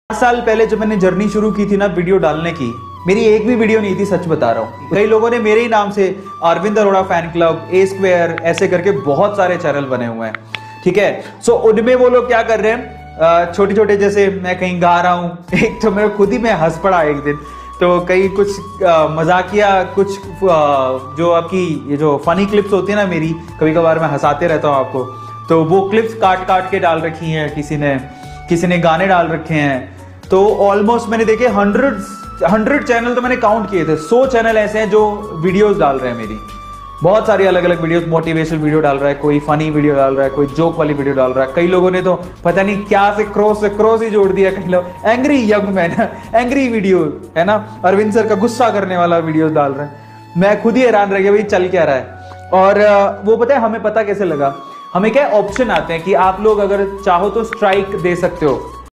साल पहले जब मैंने जर्नी शुरू की थी ना वीडियो डालने की, मेरी एक भी वीडियो नहीं थी, सच बता रहा हूँ। कई लोगों ने मेरे ही नाम से Arvind Arora fan club, A square ऐसे करके बहुत सारे चैनल बने हुए हैं, ठीक है। सो उनमें वो लोग क्या कर रहे हैं, छोटे छोटे, जैसे मैं कहीं गा रहा हूँ, एक तो मैं खुद ही मैं हंस पड़ा एक दिन, तो कहीं कुछ मजाकिया कुछ जो आपकी ये जो फनी क्लिप्स होती है ना मेरी, कभी कभार मैं हंसाते रहता हूँ आपको, तो वो क्लिप्स काट काट के डाल रखी हैं किसी ने गाने डाल रखे हैं। तो ऑलमोस्ट मैंने देखे 100 चैनल तो मैंने काउंट किए थे, 100 चैनल ऐसे हैं जो वीडियोस डाल रहे हैं मेरी, बहुत सारी अलग अलग वीडियोस, मोटिवेशनल वीडियो डाल रहा है, कोई फनी वीडियो डाल रहा है, कोई जोक वाली वीडियो डाल रहा है। कई लोगों ने तो पता नहीं क्या से क्रॉस ही जोड़ दिया। कई लोग angry young man, angry video है ना, अरविंद सर का गुस्सा करने वाला वीडियो डाल रहे हैं। मैं खुद ही हैरान रह गया भाई चल क्या रहा है। और वो पता है हमें पता कैसे लगा, हमें क्या ऑप्शन आते हैं कि आप लोग अगर चाहो तो स्ट्राइक दे सकते हो,